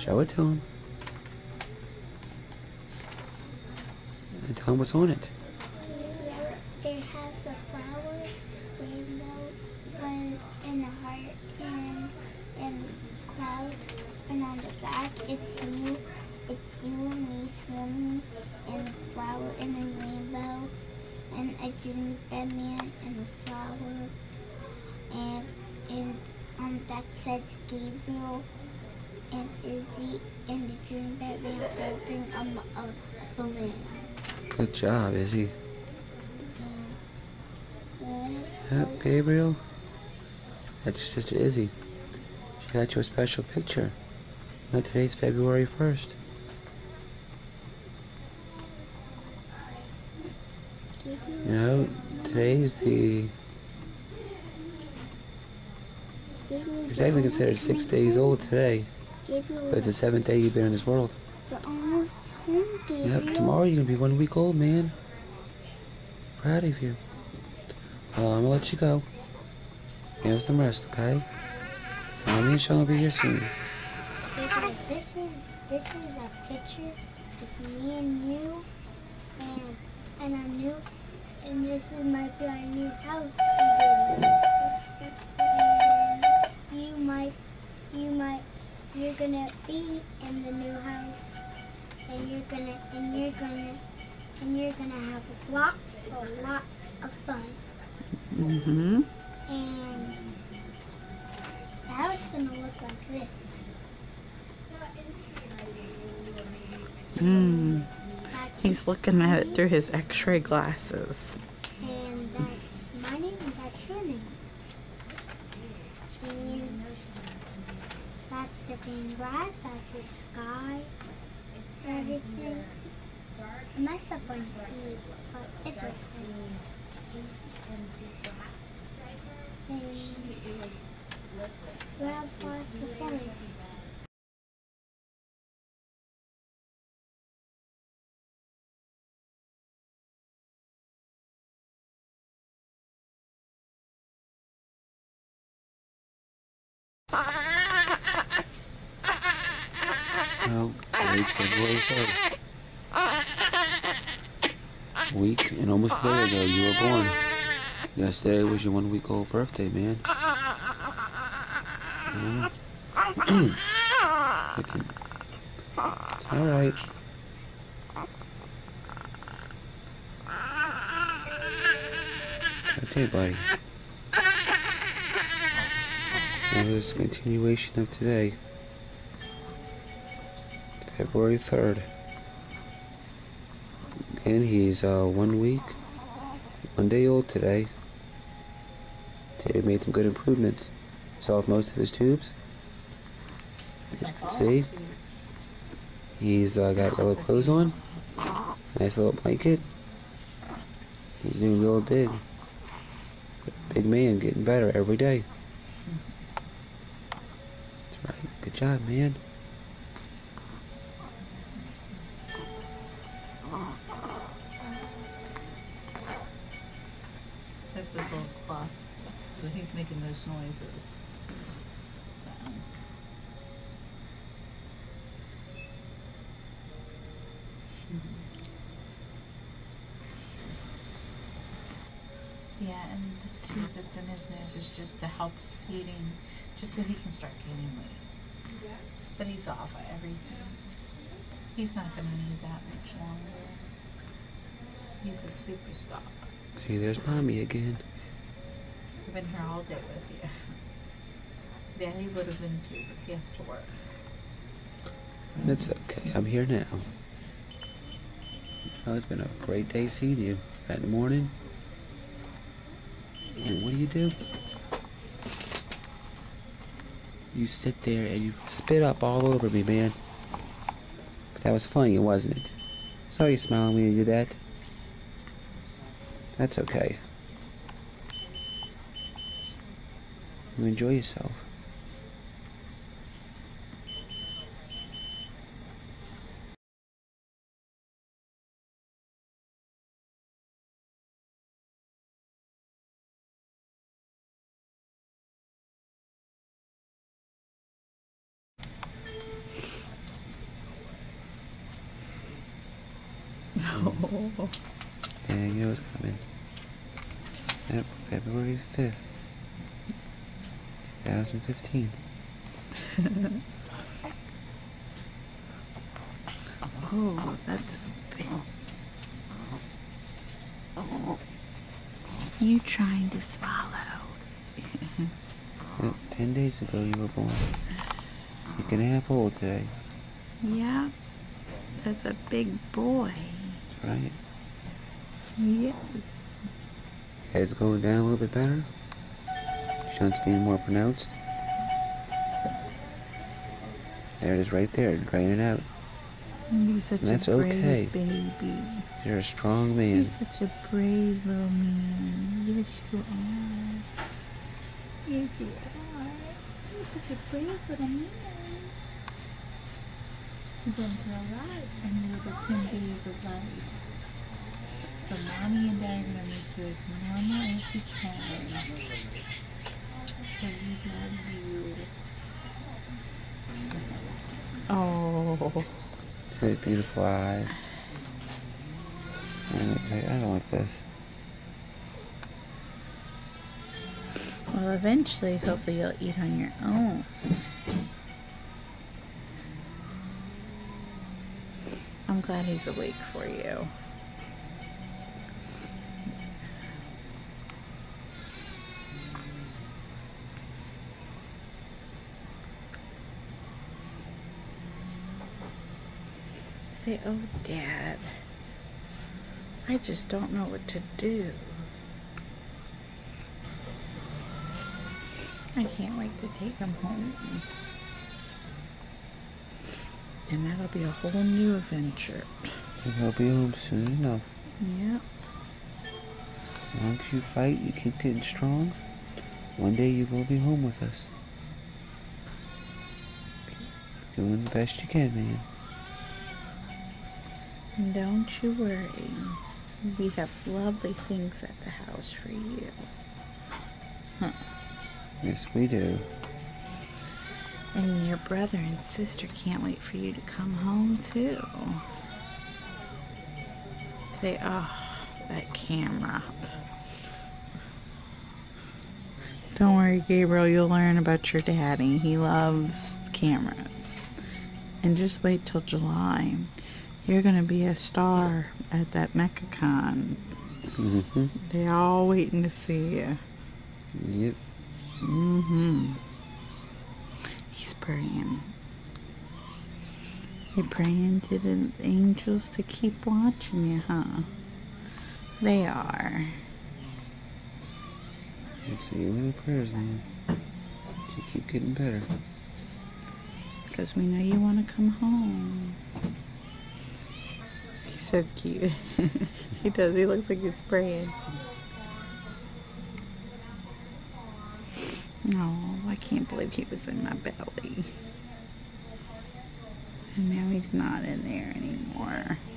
Show it to him. And tell him what's on it. There has a flower, rainbow, and a heart, and clouds. And on the back, it's you. It's you and me swimming, and a flower, and a rainbow, and a gingerbread man, and a flower, and that says Gabriel and Izzy, and the gingerbread man holding a balloon. Good job, Izzy. Yeah. Yep, Gabriel. That's your sister Izzy. She got you a special picture. Now today's February 1st. You know, today's you're technically considered 6 days old today. But it's the 7th day you've been in this world. You're almost home, Gabriel. Yep, tomorrow you're gonna be 1 week old, man. Proud of you. I'm gonna let you go. You have some rest, okay? Me and Sean will be here soon. Gabriel, this is a picture with me and you, and our new, and this might be our new house. And you're gonna be in the new house, and you're gonna have lots of fun. Mm-hmm. And the house is gonna look like this. He's looking at it through his x-ray glasses. And that's my name, and that's your name. And that's the green grass, that's the sky, everything. I messed up on the but it's okay. And we have lots of fun. Well, today's February 1st. A week and almost a day ago you were born. Yesterday was your 1 week old birthday, man. It's alright. Okay, buddy. Now this is a continuation of today. February 3rd. And he's 1 week, 1 day old today. Today we made some good improvements. Solved most of his tubes. See? He's got yellow clothes on. Nice little blanket. He's doing real big. Big man, getting better every day. That's right. Good job, man. That's his little cloth. That's good. He's making those noises. So. Yeah, and the tube that's in his nose is just to help feeding, just so he can start gaining weight. But he's off of everything. He's not going to need that much longer. He's a superstar. See, there's Mommy again. I've been here all day with you. Daddy would have been too, but he has to work. That's okay. I'm here now. Oh, it's been a great day seeing you. That morning. And what do? You sit there and you spit up all over me, man. But that was funny, wasn't it? Saw you smiling when you did that. That's okay. You enjoy yourself. Oh. And you know what's coming. Yep, February 5th, 2015. Oh, that's big. You trying to swallow? Yep, 10 days ago you were born. Week and a half old today. Yeah, that's a big boy. That's right. Yes. Head's going down a little bit better. Shunts being more pronounced. There it is right there, drain it out. You're such That's a brave okay. baby. You're a strong man. You're such a brave little man. Yes, you are. Yes, you are. You're such a brave little man. You've been through a lot in the 10 days of life. But Mommy and Dad are going to make you as normal as you can. So we love you. Oh. His beautiful eyes. I don't like this. Well, eventually, hopefully, you'll eat on your own. I'm glad he's awake for you. Say, oh, Dad, I just don't know what to do. I can't wait to take him home. And that'll be a whole new adventure. And he'll be home soon enough. Yep. As long as you fight, you keep getting strong, one day you will be home with us. Keep doing the best you can, man. Don't you worry. We have lovely things at the house for you. Huh. Yes, we do. And your brother and sister can't wait for you to come home, too. Say, oh, that camera. Don't worry, Gabriel, you'll learn about your daddy. He loves cameras. And just wait till July. You're going to be a star at that MechaCon. Mm-hmm. They're all waiting to see you. Yep. Mm-hmm. He's praying. You're praying to the angels to keep watching you, huh? They are. Say your little prayers, man. You keep getting better. Because we know you want to come home. He's so cute. He does. He looks like he's praying. Oh, I can't believe he was in my belly. And now he's not in there anymore.